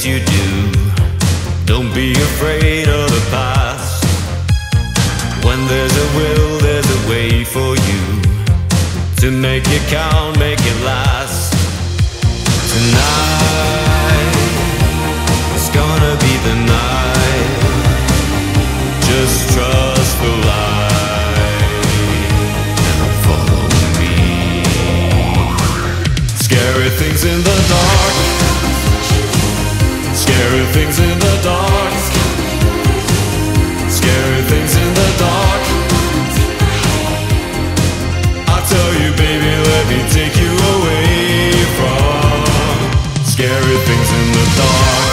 things you do. Don't be afraid of the past. When there's a will, there's a way for you to make it count, make it last. Tonight, it's gonna be the night. Just trust the light and follow me. Scary things in the dark. Scary things in the dark. Scary things in the dark. I tell you, baby, let me take you away from scary things in the dark.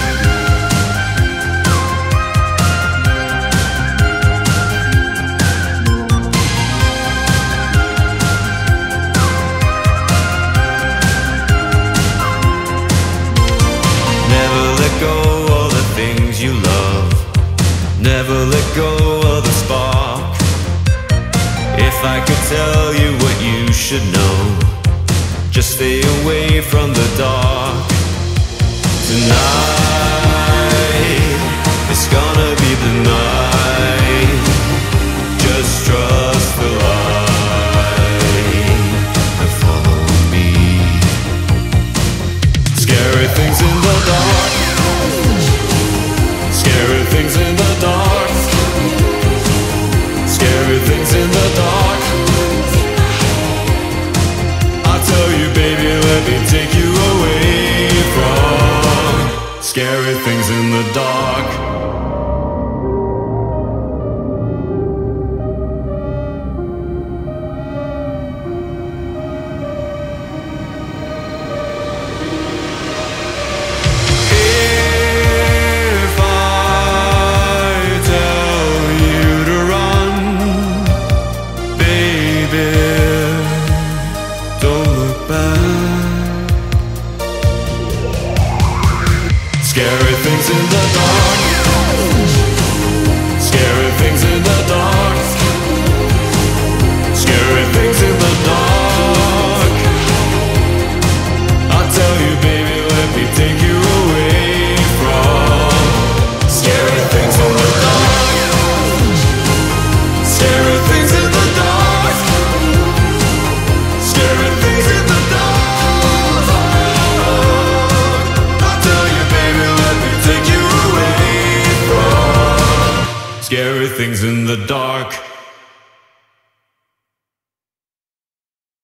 Never let go of the things you love. Never let go of the spark. If I could tell you what you should know, just stay away from the dark. Tonight, it's gonna be the night. Just trust the light and follow me. Scary things in the dark. Scary things in the dark. Scary things in the dark. I tell you, baby, let me take you away from scary things in the dark. Scary things in the dark. Scary things in the dark. Scary things in the dark. I tell you, baby, let me take you away from scary things in the dark. Scary things in the dark. Scary things in the dark. Scary things in the dark.